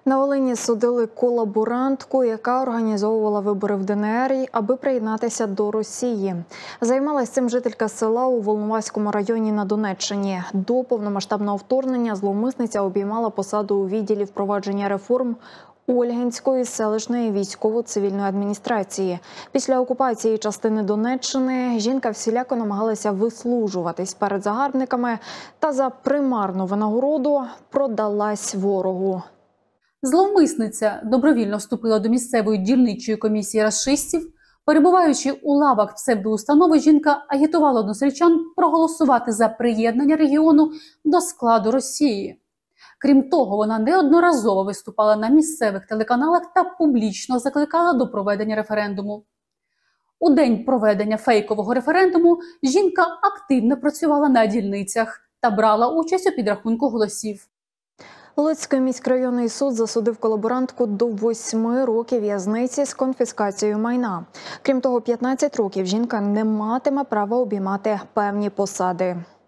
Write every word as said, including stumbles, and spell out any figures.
На Волині судили колаборантку, яка організовувала вибори в ДНР, аби приєднатися до Росії. Займалась цим жителька села у Волноваському районі на Донеччині. До повномасштабного вторгнення зловмисниця обіймала посаду у відділі впровадження реформ Ольгинської селищної військово-цивільної адміністрації. Після окупації частини Донеччини жінка всіляко намагалася вислужуватись перед загарбниками та за примарну винагороду продалась ворогу. Зловмисниця добровільно вступила до місцевої дільничої комісії рашистів. Перебуваючи у лавах псевдоустанови, жінка агітувала односельчан проголосувати за приєднання регіону до складу Росії. Крім того, вона неодноразово виступала на місцевих телеканалах та публічно закликала до проведення референдуму. У день проведення фейкового референдуму жінка активно працювала на дільницях та брала участь у підрахунку голосів. Луцький міськрайонний суд засудив колаборантку до восьми років в'язниці з конфіскацією майна. Крім того, п'ятнадцять років жінка не матиме права обіймати певні посади.